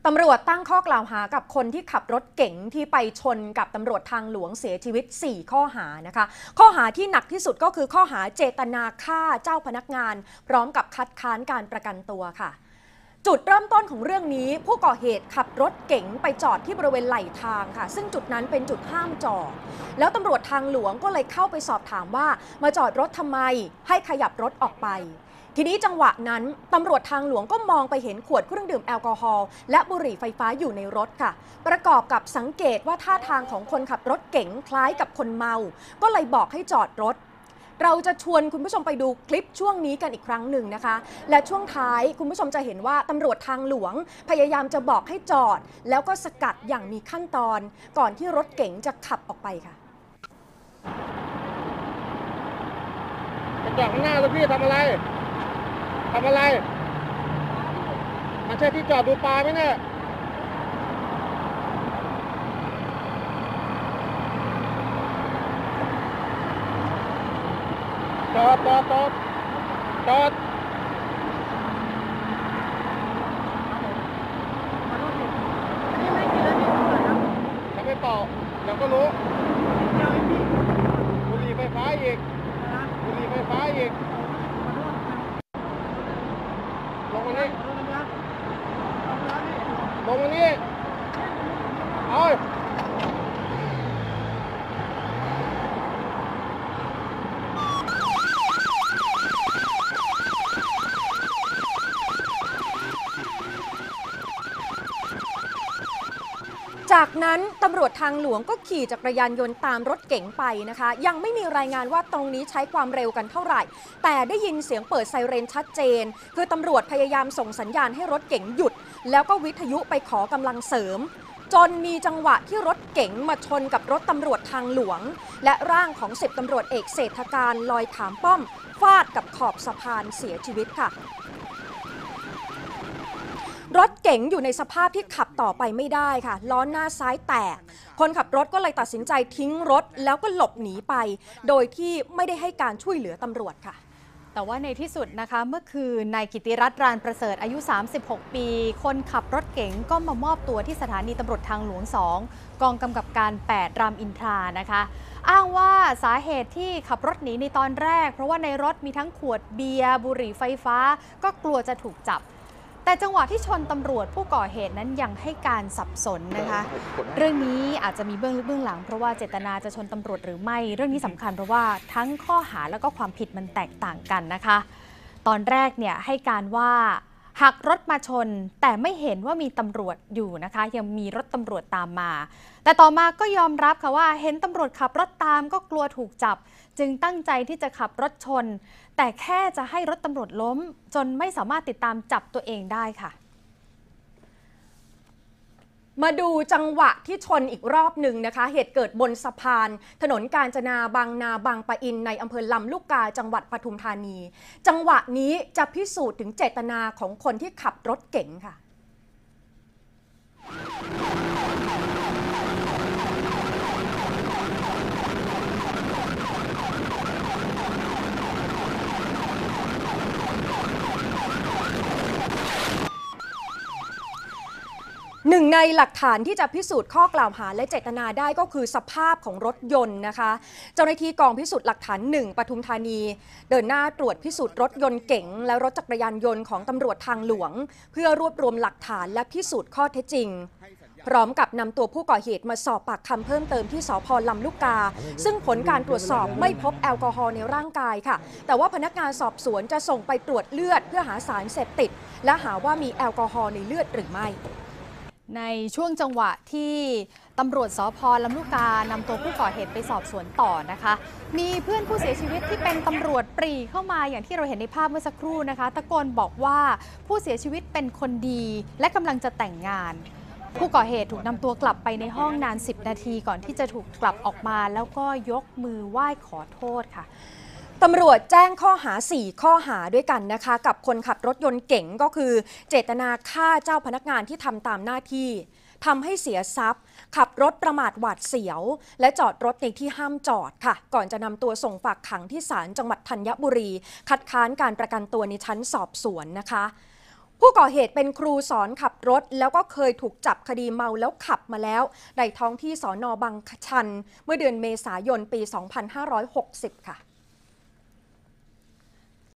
ตำรวจตั้งข้อกล่าวหากับคนที่ขับรถเก๋งที่ไปชนกับตำรวจทางหลวงเสียชีวิต4ข้อหานะคะข้อหาที่หนักที่สุดก็คือข้อหาเจตนาฆ่าเจ้าพนักงานพร้อมกับคัดค้านการประกันตัวค่ะจุดเริ่มต้นของเรื่องนี้ผู้ก่อเหตุขับรถเก๋งไปจอดที่บริเวณไหลทางค่ะซึ่งจุดนั้นเป็นจุดห้ามจอดแล้วตำรวจทางหลวงก็เลยเข้าไปสอบถามว่ามาจอดรถทำไมให้ขยับรถออกไปทีนี้จังหวะนั้นตำรวจทางหลวงก็มองไปเห็นขวดเครื่องดื่มแอลกอฮอล์และบุหรี่ไฟฟ้าอยู่ในรถค่ะประกอบกับสังเกตว่าท่าทางของคนขับรถเก๋งคล้ายกับคนเมาก็เลยบอกให้จอดรถเราจะชวนคุณผู้ชมไปดูคลิปช่วงนี้กันอีกครั้งหนึ่งนะคะและช่วงท้ายคุณผู้ชมจะเห็นว่าตำรวจทางหลวงพยายามจะบอกให้จอดแล้วก็สกัดอย่างมีขั้นตอนก่อนที่รถเก๋งจะขับออกไปค่ะจะจอดข้างหน้าแล้วพี่ทำอะไรมันใช่ที่จอดดูปลาไหมเนี่ยจอดจะไม่เป่าเดี๋ยวก็รู้บุหรี่ไฟฟ้าอีกลงมานี่เอาจากนั้นตำรวจทางหลวงก็ขี่จักรยานยนต์ตามรถเก๋งไปนะคะยังไม่มีรายงานว่าตรงนี้ใช้ความเร็วกันเท่าไหร่แต่ได้ยินเสียงเปิดไซเรนชัดเจนคือตำรวจพยายามส่งสัญญาณให้รถเก๋งหยุดแล้วก็วิทยุไปขอกำลังเสริมจนมีจังหวะที่รถเก๋งมาชนกับรถตำรวจทางหลวงและร่างของ10ตำรวจเอกเศรษฐการลอยขามป้อมฟาดกับขอบสะพานเสียชีวิตค่ะรถเก๋งอยู่ในสภาพที่ขับต่อไปไม่ได้ค่ะล้อหน้าซ้ายแตกคนขับรถก็เลยตัดสินใจทิ้งรถแล้วก็หลบหนีไปโดยที่ไม่ได้ให้การช่วยเหลือตำรวจค่ะแต่ว่าในที่สุดนะคะเมื่อคืนนายกิติรัตน์รานประเสริฐอายุ36ปีคนขับรถเก๋งก็มามอบตัวที่สถานีตำรวจทางหลวง2กองกำกับการ8รามอินทรานะคะอ้างว่าสาเหตุที่ขับรถหนีในตอนแรกเพราะว่าในรถมีทั้งขวดเบียร์บุหรี่ไฟฟ้าก็กลัวจะถูกจับแต่จังหวะที่ชนตำรวจผู้ก่อเหตุนั้นยังให้การสับสนนะคะเรื่องนี้อาจจะมีเบื้องลึกเบื้องหลังเพราะว่าเจตนาจะชนตำรวจหรือไม่เรื่องนี้สำคัญเพราะว่าทั้งข้อหาแล้วก็ความผิดมันแตกต่างกันนะคะตอนแรกเนี่ยให้การว่าหักรถมาชนแต่ไม่เห็นว่ามีตำรวจอยู่นะคะยังมีรถตำรวจตามมาแต่ต่อมาก็ยอมรับค่ะว่าเห็นตำรวจขับรถตามก็กลัวถูกจับจึงตั้งใจที่จะขับรถชนแต่แค่จะให้รถตำรวจล้มจนไม่สามารถติดตามจับตัวเองได้ค่ะมาดูจังหวะที่ชนอีกรอบหนึ่งนะคะเหตุเกิดบนสะพานถนนกาญจนาบางนาบางปะอินในอำเภอลำลูกกาจังหวัดปทุมธานีจังหวะนี้จะพิสูจน์ถึงเจตนาของคนที่ขับรถเก๋งค่ะหนึ่งในหลักฐานที่จะพิสูจน์ข้อกล่าวหาและเจตนาได้ก็คือสภาพของรถยนต์นะคะเจ้าหน้าที่กองพิสูจน์หลักฐาน1ปทุมธานีเดินหน้าตรวจพิสูจน์รถยนต์เก๋งและรถจักรยานยนต์ของตำรวจทางหลวงเพื่อรวบรวมหลักฐานและพิสูจน์ข้อเท็จจริงพร้อมกับนำตัวผู้ก่อเหตุมาสอบปากคำเพิ่มเติมที่สภ.ลำลูกกาซึ่งผลการตรวจสอบไม่พบแอลกอฮอล์ในร่างกายค่ะแต่ว่าพนักงานสอบสวนจะส่งไปตรวจเลือดเพื่อหาสารเสพติดและหาว่ามีแอลกอฮอล์ในเลือดหรือไม่ในช่วงจังหวะที่ตำรวจสภ.ลำลูกกานำตัวผู้ก่อเหตุไปสอบสวนต่อนะคะมีเพื่อนผู้เสียชีวิตที่เป็นตำรวจปรีเข้ามาอย่างที่เราเห็นในภาพเมื่อสักครู่นะคะตะโกนบอกว่าผู้เสียชีวิตเป็นคนดีและกำลังจะแต่งงานผู้ก่อเหตุถูกนำตัวกลับไปในห้องนาน10นาทีก่อนที่จะถูกกลับออกมาแล้วก็ยกมือไหว้ขอโทษค่ะตำรวจแจ้งข้อหา4ข้อหาด้วยกันนะคะกับคนขับรถยนต์เก๋งก็คือเจตนาฆ่าเจ้าพนักงานที่ทำตามหน้าที่ทำให้เสียทรัพย์ขับรถประมาทหวาดเสียวและจอดรถในที่ห้ามจอดค่ะก่อนจะนำตัวส่งฝากขังที่ศาลจังหวัดธัญบุรีคัดค้านการประกันตัวในชั้นสอบสวนนะคะผู้ก่อเหตุเป็นครูสอนขับรถแล้วก็เคยถูกจับคดีเมาแล้วขับมาแล้วในท้องที่สน.บางชันเมื่อเดือนเมษายนปี 2560 ค่ะ